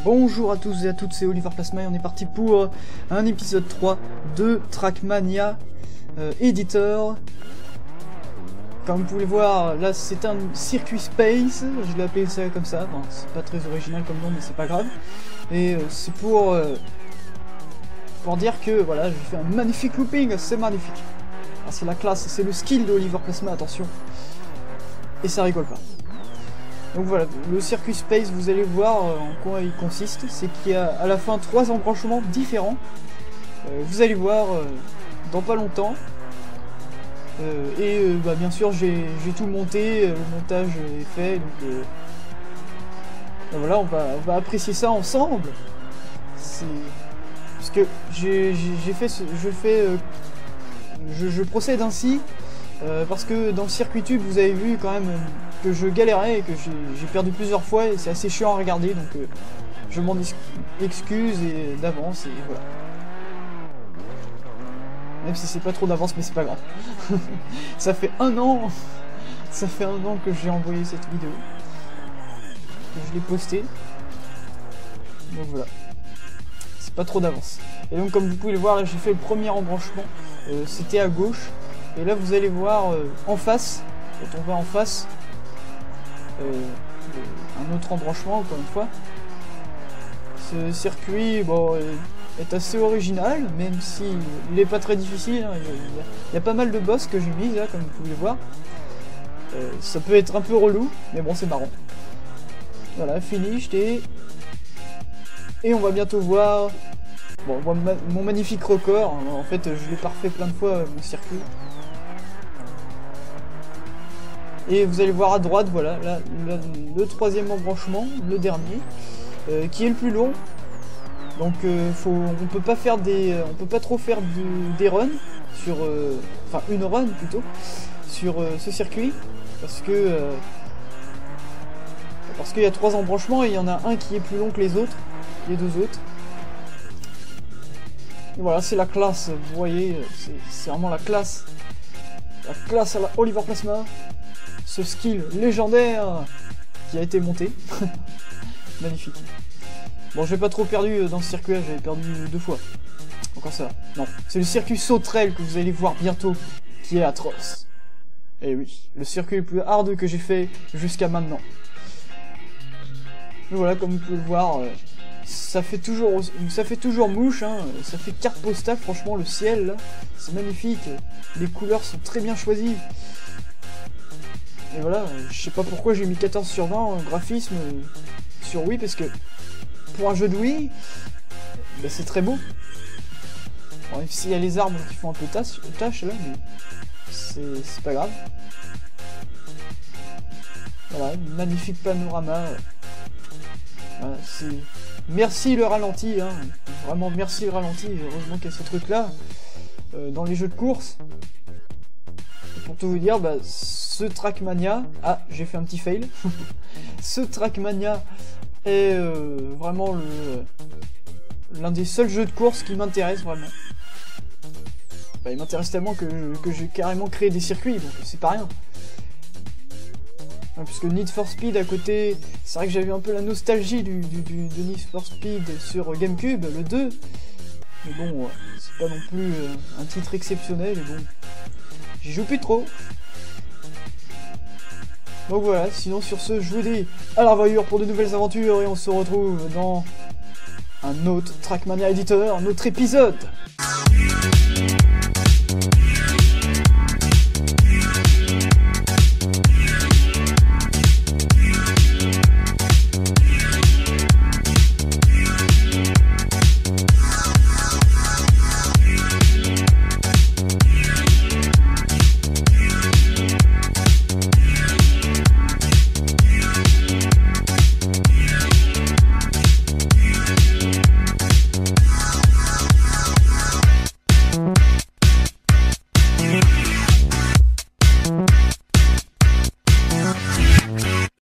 Bonjour à tous et à toutes, c'est Oliver Plasma et on est parti pour un épisode 3 de Trackmania Editor. Comme vous pouvez voir, là c'est un circuit space, je l'ai appelé ça comme ça, bon, c'est pas très original comme nom mais c'est pas grave. Et c'est pour dire que voilà, j'ai fait un magnifique looping, c'est magnifique. Ah, c'est la classe, c'est le skill de Oliver Plasma, attention. Et ça rigole pas. Donc voilà, le circuit space, vous allez voir en quoi il consiste, c'est qu'il y a à la fin 3 embranchements différents. Vous allez voir dans pas longtemps. Bien sûr j'ai tout monté, le montage est fait, donc voilà, on va apprécier ça ensemble. Parce que je procède ainsi parce que dans le circuit tube vous avez vu quand même que je galérais et que j'ai perdu plusieurs fois et c'est assez chiant à regarder, donc je m'en excuse d'avance et voilà. Même si c'est pas trop d'avance, mais c'est pas grave. Ça fait un an que j'ai envoyé cette vidéo. Que je l'ai postée. Donc voilà. C'est pas trop d'avance. Et donc comme vous pouvez le voir, là j'ai fait le premier embranchement. C'était à gauche. Et là vous allez voir en face, quand on va en face, un autre embranchement encore une fois. Ce circuit, bon, est assez original, même si il est pas très difficile, hein. Il y a pas mal de boss que j'ai mis là, comme vous pouvez le voir. Ça peut être un peu relou, mais bon, c'est marrant. Voilà, finished et on va bientôt voir bon, mon magnifique record. En fait, je l'ai parfait plein de fois, mon circuit. Et vous allez voir à droite, voilà, là, le troisième embranchement, le dernier, qui est le plus long. Donc on peut pas trop faire des runs sur, enfin une run plutôt sur ce circuit parce qu'il y a 3 embranchements et il y en a un qui est plus long que les autres, les deux autres. Et voilà, c'est la classe, vous voyez, c'est vraiment la classe à la Oliver Plasma, ce skill légendaire qui a été monté. Magnifique. Bon, j'ai pas trop perdu dans ce circuit là, j'avais perdu 2 fois. Encore ça. Non, c'est le circuit sauterelle que vous allez voir bientôt, qui est atroce. Et oui, le circuit le plus hard que j'ai fait jusqu'à maintenant. Et voilà, comme vous pouvez le voir, ça fait toujours mouche, hein, ça fait carte postale, franchement, le ciel, là, c'est magnifique. Les couleurs sont très bien choisies. Et voilà, je sais pas pourquoi j'ai mis 14 sur 20 en graphisme sur Wii, parce que pour un jeu de Wii, bah c'est très beau. Bon, même s'il y a les arbres qui font un peu tâche là, mais c'est pas grave. Voilà, magnifique panorama. Voilà, merci le ralenti, hein. Vraiment merci le ralenti, heureusement qu'il y a ce truc là dans les jeux de course. Et pour tout vous dire, bah, ce Trackmania... Ah, j'ai fait un petit fail. Ce Trackmania est vraiment l'un des seuls jeux de course qui m'intéresse vraiment. Bah, il m'intéresse tellement que j'ai carrément créé des circuits, donc c'est pas rien. Ouais, puisque Need for Speed à côté, c'est vrai que j'avais un peu la nostalgie de Need for Speed sur GameCube, le 2. Mais bon, c'est pas non plus un titre exceptionnel, et bon, j'y joue plus trop. Donc voilà, sinon sur ce, je vous dis à la revoyure pour de nouvelles aventures et on se retrouve dans un autre Trackmania Editor, un autre épisode.